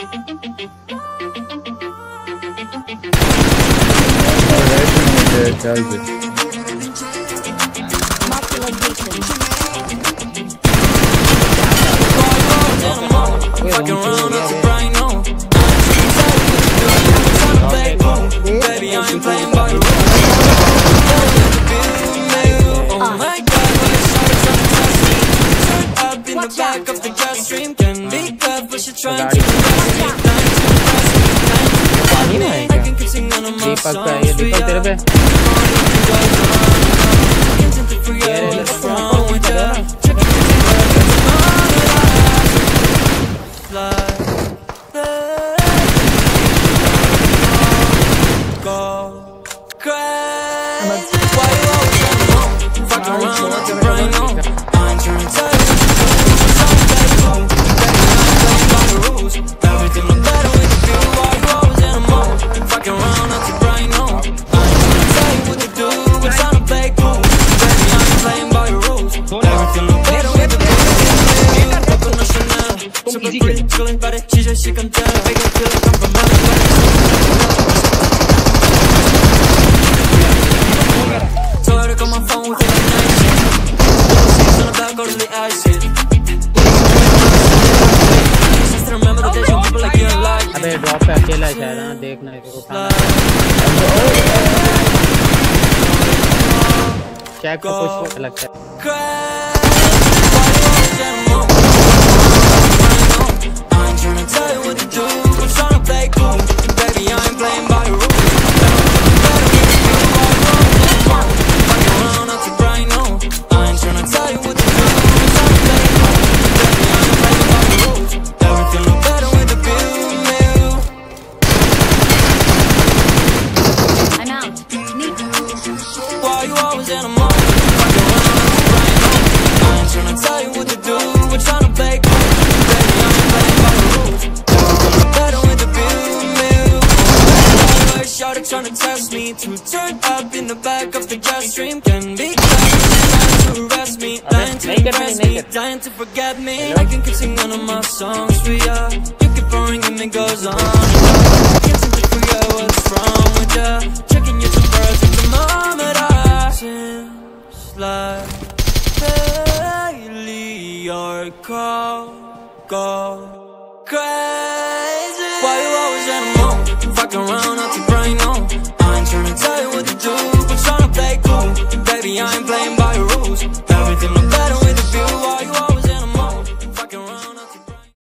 दीपक का ये दीपक तेरे पे अबे ड्रॉप पे अकेला है शायद। हाँ देखना है चेक को कुछ लगता है। Trying to test me to turn up in the back of the gas stream. Can be trying to arrest me, dying to impress me, dying to forget me. I can keep singing one of my songs for ya. You keep boring and it goes on and on. Can't seem to figure out what's wrong with ya. Checking your tempers at the moment. Seems like lately your call go crazy. Why you always in a mood? Fucking around, not to brain on. I ain't tryna tell you what to do, but tryna play cool. Baby, I ain't playing by your rules. Everything look better with a view.